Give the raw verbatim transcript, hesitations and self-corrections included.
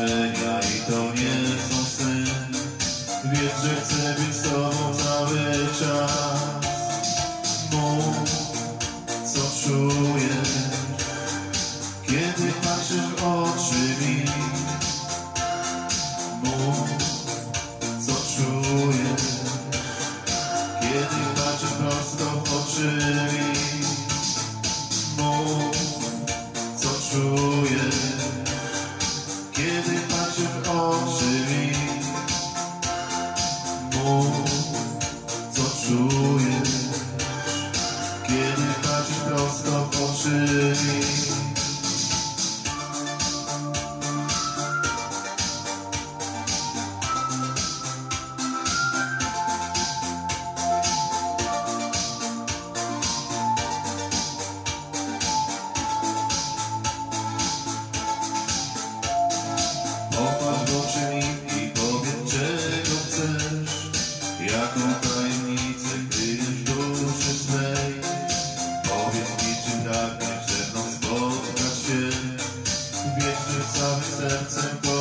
marzenia i to nie są sny. Wiesz, że chcę być z tobą cały czas. Mów, co czujesz, kiedy patrzysz w oczy mi. Mów, co czujesz, kiedy patrzysz prosto w oczy mi. Mów, co czujesz, kiedy patrzysz w oczy mi. Mów, co czujesz, kiedy patrzysz prosto w oczy mi. Popatrz w oczy mi i powiedz, czego chcesz, jaką tajemnicę kryjesz w duszy swej. Powiedz mi, czy pragniesz ze mną spotkać się, wiesz, że całym sercem